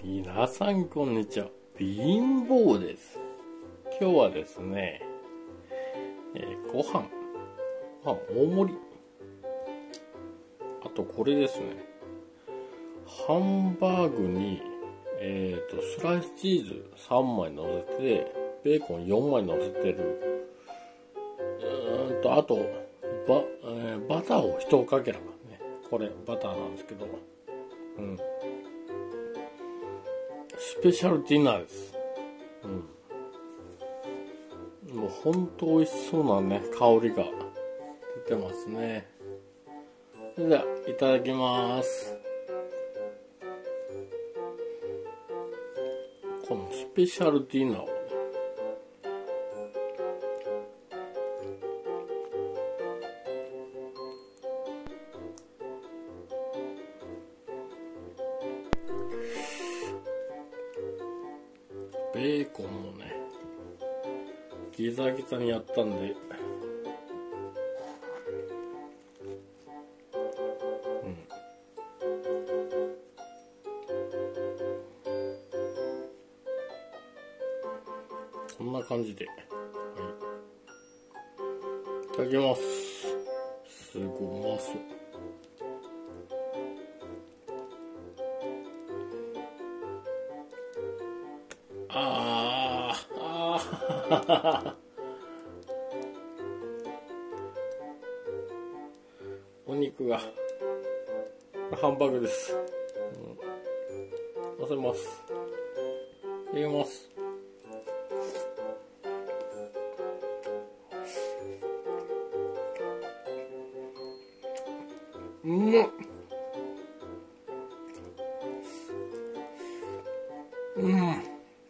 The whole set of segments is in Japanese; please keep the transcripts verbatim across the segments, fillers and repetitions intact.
皆さんこんにちは。貧乏です。今日はですね、えー、ご飯、ご飯大盛り。あとこれですね、ハンバーグに、えーと、スライスチーズさんまい乗せて、ベーコンよんまい乗せてる。うーんと、あと、バ、えー、バターをひとかけら。ね、これバターなんですけど、うん。スペシャルディナーです。うん。もうほんと美味しそうなね、香りが出てますね。それでは、いただきます。このスペシャルディナーをね、ベーコンもね、ギザギザにやったんで、うん、こんな感じで、はい、いただきます。すごいうまそう。あーあーお肉がハンバーグです、うん、乗せます。入れます。うまっ。うん。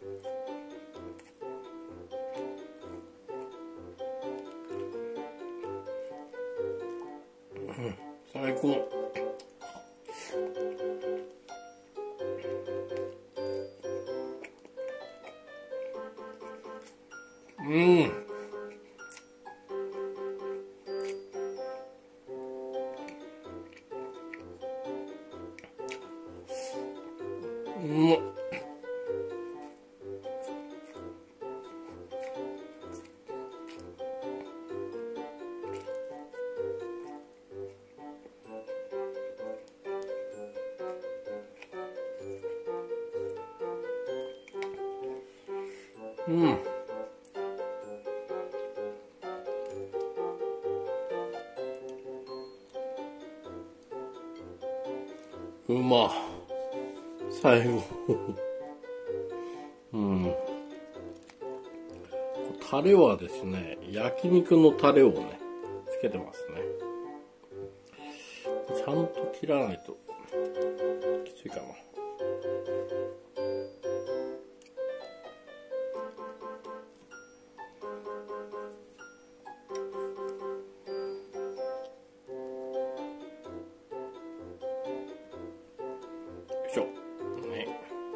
最高。うん。うまっ。うん。うまっ。最後。うん。タレはですね、焼肉のタレをね、つけてますね。ちゃんと切らないときついかな。よいしょ。ね。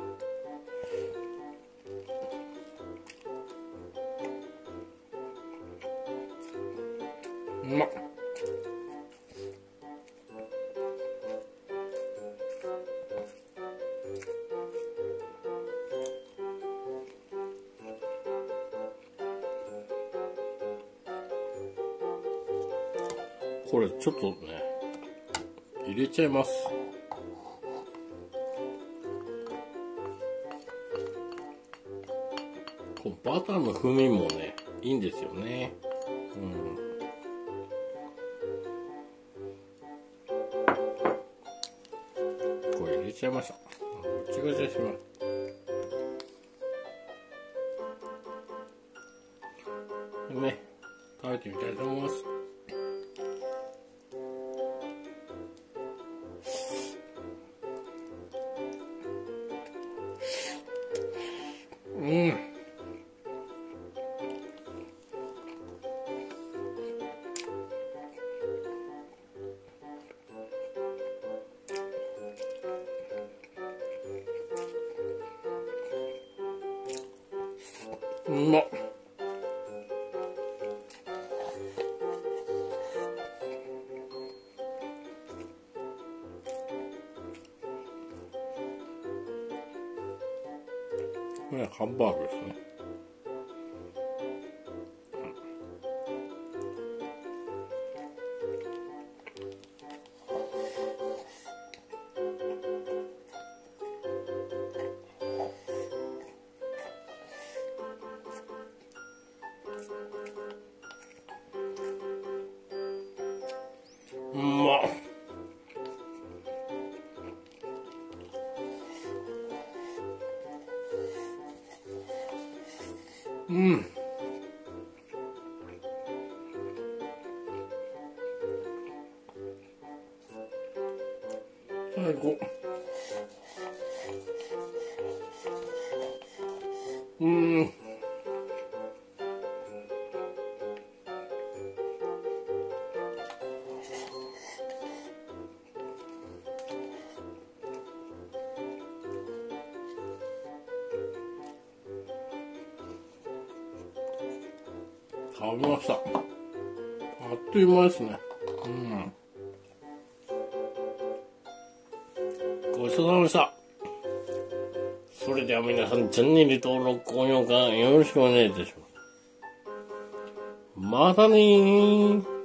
うまっ。これちょっとね、入れちゃいます。このバターの風味もね、いいんですよね。うん。これ入れちゃいました。ぐちゃぐちゃします。ね、食べてみたいと思います。うん。うまっ。 これはハンバーグですね。うまっ。うん。最高。うん。食べました。あっという間ですね。うん。ごちそうさまでした。それでは皆さん、チャンネル登録、高評価よろしくお願いいたします。またねー。